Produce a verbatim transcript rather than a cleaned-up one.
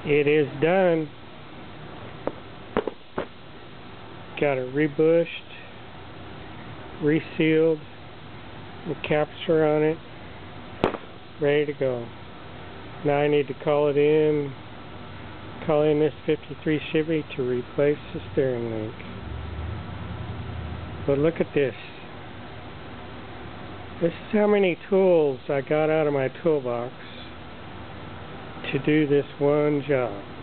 It is done. Got it rebushed, resealed, the caps are on it, ready to go. Now I need to call it in, call in this fifty-three Chevy to replace the steering link. But look at this. This is how many tools I got out of my toolbox to do this one job.